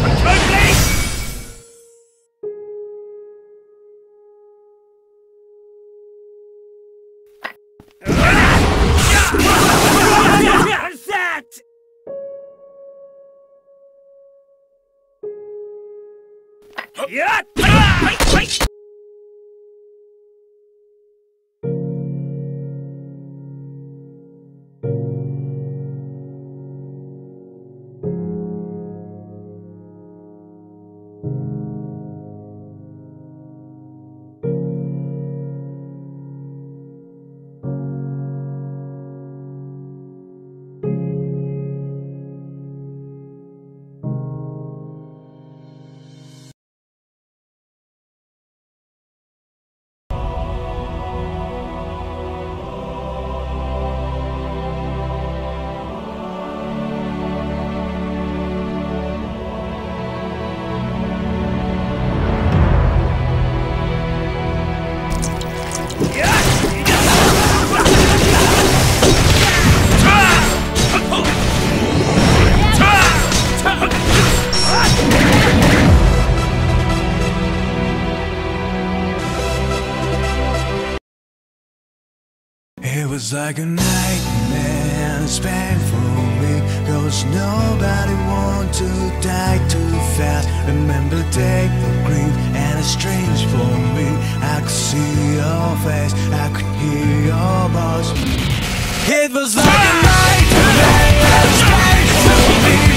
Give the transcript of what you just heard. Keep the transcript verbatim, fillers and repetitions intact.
Control blade! That! Yeah! It was like a nightmare, it's painful me, cause nobody want to die too fast. Remember take the green, and it's strange for me. I could see your face, I could hear your voice. It was like a nightmare, it's painful me.